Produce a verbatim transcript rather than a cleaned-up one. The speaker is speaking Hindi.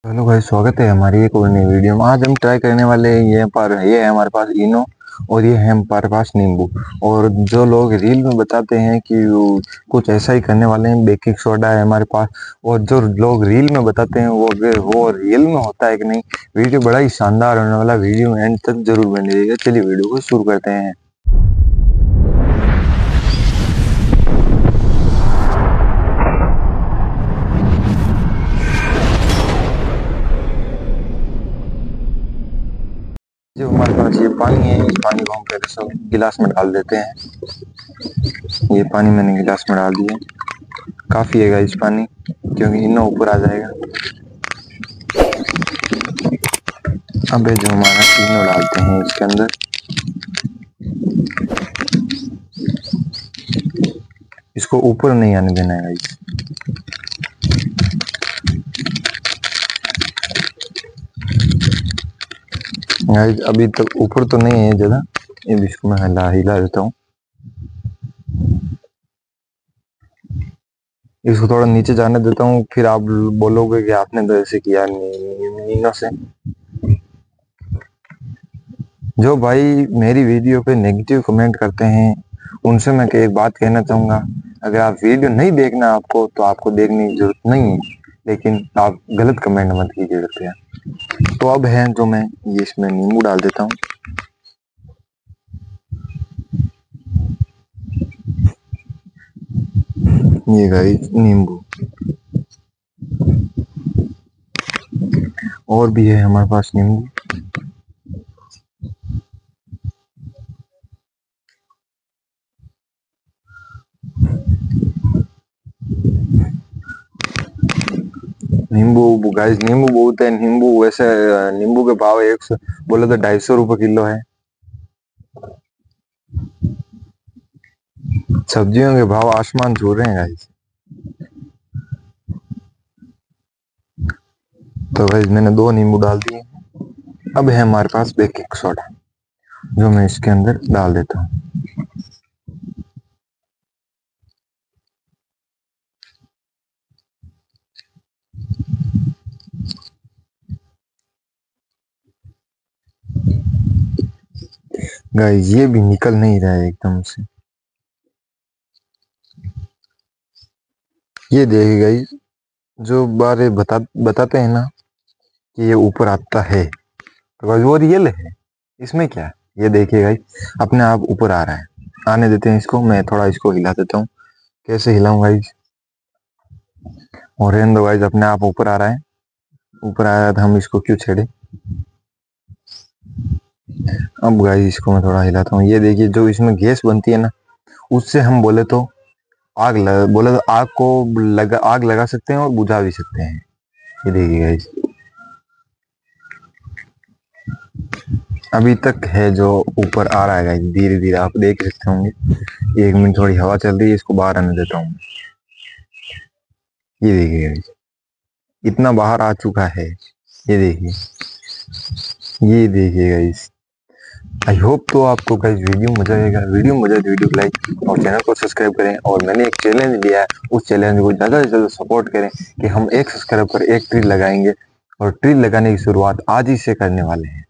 हेलो भाई, स्वागत है हमारी एक और नई वीडियो में। आज हम ट्राई करने वाले हैं, ये पर ये है हमारे पास इनो और ये है हमारे पास नींबू। और जो लोग रील में बताते हैं कि वो कुछ ऐसा ही करने वाले हैं, बेकिंग सोडा है हमारे पास। और जो लोग रील में बताते हैं वो वो रियल में होता है कि नहीं। वीडियो बड़ा ही शानदार होने वाला, वीडियो में एंड तक जरूर बने रहिएगा। चलिए वीडियो को शुरू करते हैं। जो हमारे पास ये पानी है, इस पानी को हम पहले सब गिलास में डाल देते हैं। ये पानी मैंने गिलास में डाल दिया, काफी है इस पानी, क्योंकि इनो ऊपर आ जाएगा। अब जो हमारा इनो डालते हैं इसके अंदर, इसको ऊपर नहीं आने देना है गाइस। गाइस अभी तक तो ऊपर तो नहीं है ज्यादा, ये इसको मैं हिला हिला देता हूँ। इसको थोड़ा नीचे जाने देता हूँ, फिर आप बोलोगे कि आपने तो ऐसे किया नीनो से। जो भाई मेरी वीडियो पे नेगेटिव कमेंट करते हैं उनसे मैं एक बात कहना चाहूंगा, अगर आप वीडियो नहीं देखना आपको तो आपको देखने की जरूरत नहीं है, लेकिन आप गलत कमेंट मत कीजिए कृपया। तो अब है जो मैं ये इसमें नींबू डाल देता हूँ। ये गाइस नींबू, और भी है हमारे पास नींबू। नींबू गाइस, नींबू बहुत है। नींबू वैसे नींबू के भाव एक सौ बोले तो ढाई सौ रुपए किलो है। सब्जियों के भाव आसमान छू रहे हैं गाइस। तो गाइस मैंने दो नींबू डाल दिए। अब है हमारे पास बेकिंग सोडा, जो मैं इसके अंदर डाल देता हूँ। गाइस ये भी निकल नहीं रहा है एकदम से। ये देखिए गाइस, जो बारे बता बताते हैं ना कि ये ऊपर आता है, तो गाइस वो रियल है। इसमें क्या है, ये देखिए गाइस अपने आप ऊपर आ रहा है। आने देते हैं इसको, मैं थोड़ा इसको हिला देता हूँ। कैसे हिलाऊं गाइस, और रहने दो गाइस, अपने आप ऊपर आ रहा है। ऊपर आया था, हम इसको क्यों छेड़े। अब गाइस इसको मैं थोड़ा हिलाता हूँ। ये देखिए जो इसमें गैस बनती है ना, उससे हम बोले तो आग लग बोले तो आग को लगा आग लगा सकते हैं और बुझा भी सकते हैं। ये देखिए गाइस, अभी तक है जो ऊपर आ रहा है गाइस, धीरे धीरे आप देख सकते होंगे। एक मिनट थोड़ी हवा चल रही है, इसको बाहर आने देता हूँ। ये देखिए गाइस, इतना बाहर आ चुका है। ये देखिए, ये देखिए गाइस। आई होप तो आपको गाइस वीडियो मजा आएगा। वीडियो मजा तो वीडियो को लाइक और चैनल को सब्सक्राइब करें। और मैंने एक चैलेंज दिया है, उस चैलेंज को ज़्यादा से ज़्यादा सपोर्ट करें कि हम एक सब्सक्राइब पर एक ट्री लगाएंगे। और ट्री लगाने की शुरुआत आज ही से करने वाले हैं।